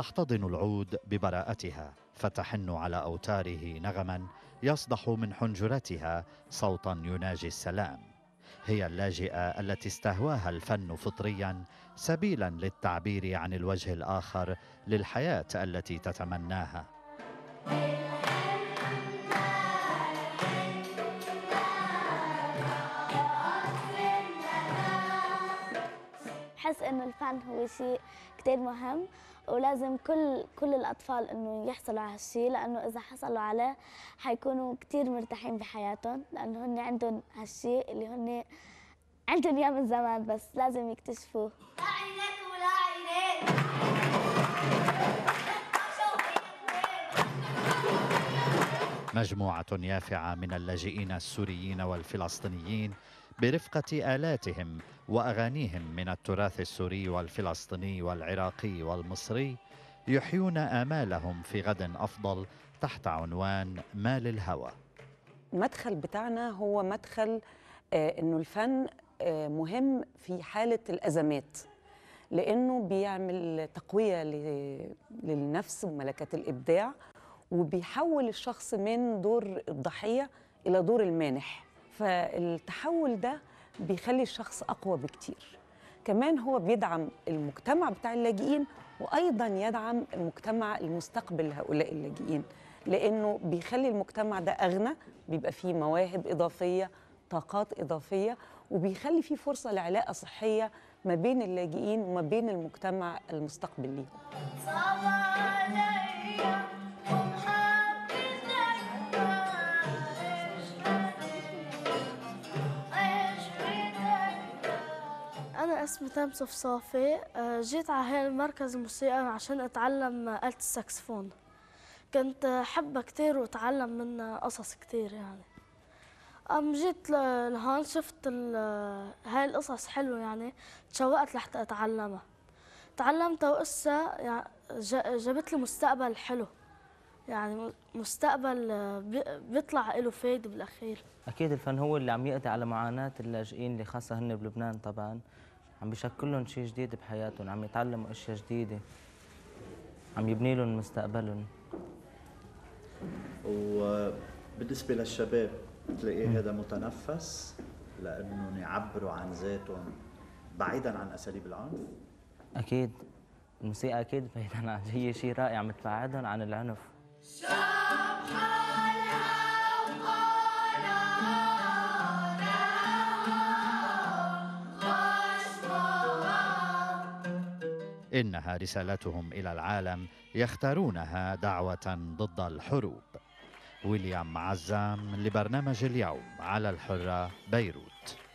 تحتضن العود ببراءتها، فتحن على أوتاره نغما يصدح من حنجرتها صوتا يناجي السلام. هي اللاجئة التي استهواها الفن فطريا سبيلا للتعبير عن الوجه الآخر للحياة التي تتمناها. بحس إنه الفن هو شيء كتير مهم، ولازم كل الأطفال إنه يحصلوا على هالشيء، لأنه إذا حصلوا عليه حيكونوا كتير مرتاحين بحياتهم، لأنه هن عندهم هالشيء اللي هن عندهم إياه من زمان، بس لازم يكتشفوه. لا عينك ولا عينيك. مجموعة يافعة من اللاجئين السوريين والفلسطينيين برفقة آلاتهم وأغانيهم من التراث السوري والفلسطيني والعراقي والمصري يحيون آمالهم في غد أفضل تحت عنوان ما للهوى. المدخل بتاعنا هو مدخل إنه الفن مهم في حالة الأزمات، لأنه بيعمل تقوية للنفس وملكات الإبداع، وبيحول الشخص من دور الضحية إلى دور المانح. فالتحول ده بيخلي الشخص أقوى بكتير. كمان هو بيدعم المجتمع بتاع اللاجئين، وأيضا يدعم المجتمع المستقبل لهؤلاء اللاجئين، لأنه بيخلي المجتمع ده أغنى، بيبقى فيه مواهب إضافية، طاقات إضافية، وبيخلي فيه فرصة لعلاقة صحية ما بين اللاجئين وما بين المجتمع المستقبل ليهم. أنا اسمي تامس صافي. جيت على هذا المركز الموسيقى عشان أتعلم آلة الساكسفون. كنت حابة كتير وأتعلم منها قصص كتير يعني. جيت لهون شفت هاي القصص حلوة يعني، تشوقت لحتى أتعلمها. تعلمتها وقصة يعني جابت لي مستقبل حلو، يعني مستقبل بيطلع له فايدة بالأخير. أكيد الفن هو اللي عم يقضي على معاناة اللاجئين اللي خاصة هن بلبنان طبعاً، عم بيشكل لهم شيء جديد بحياتهم، عم يتعلموا أشياء جديدة، عم يبني لهم مستقبلهم. وبالنسبة للشباب بتلاقي هذا متنفس لأنهم يعبروا عن ذاتهم بعيداً عن أساليب العنف؟ أكيد الموسيقى أكيد بعيداً عن، هي شيء رائع عم تبعدهم عن العنف. إنها رسالتهم إلى العالم يختارونها دعوة ضد الحروب. ويليام عزام لبرنامج اليوم على الحرة، بيروت.